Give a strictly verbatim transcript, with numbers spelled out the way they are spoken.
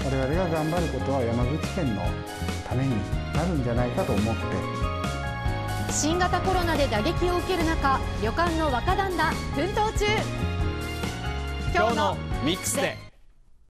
我々が頑張ることは山口県のためになるんじゃないかと思って。 新型コロナで打撃を受ける中、旅館の若旦那奮闘中。 今日のミックスで。